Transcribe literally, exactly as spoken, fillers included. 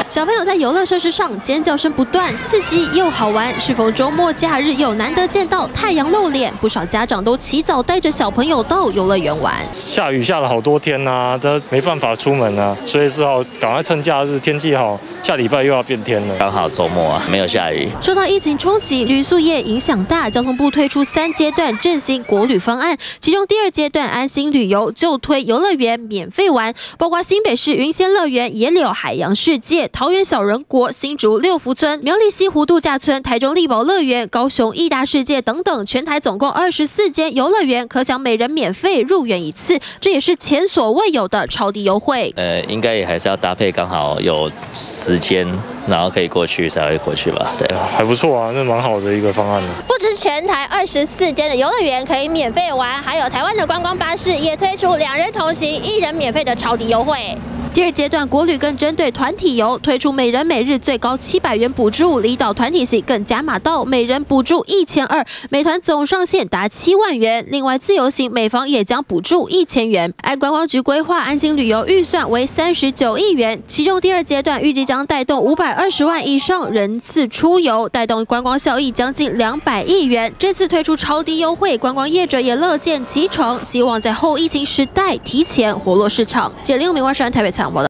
小朋友在游乐设施上尖叫声不断，刺激又好玩。适逢周末假日，又难得见到太阳露脸，不少家长都起早带着小朋友到游乐园玩。 下雨下了好多天呐、啊，都没办法出门啊，所以只好赶快趁假日，天气好，下礼拜又要变天了。 刚好周末啊，没有下雨。 受到疫情冲击，旅宿业影响大，交通部推出三阶段振兴国旅方案，其中第二阶段安心旅游就推游乐园免费玩，包括新北市云仙乐园、野柳海洋世界、桃园小人国、新竹六福村、苗栗西湖度假村、台中力宝乐园、高雄义大世界等等，全台总共二十四间游乐园，可享每人免费入园一次，这也是前所未有的超低优惠。 呃，应该也还是要搭配刚好有时间，然后可以过去才会过去吧。对， 还不错啊，那蛮好的一个方案的。 不止全台二十四间的游乐园可以免费玩，还有台湾的观光巴士也推出两人同行、一人免费的超低优惠。 第二阶段国旅更针对团体游推出每人每日最高七百元补助，离岛团体型更加码到每人补助一千二，每团总上限达七万元。另外自由行每房也将补助一千元。按观光局规划，安心旅游预算为三十九亿元，其中第二阶段预计将带动五百二十万以上人次出游，带动观光效益将近两百亿元。这次推出超低优惠，观光业者也乐见其成，希望在后疫情时代提前活络市场。解铃有名万山台北采访报道。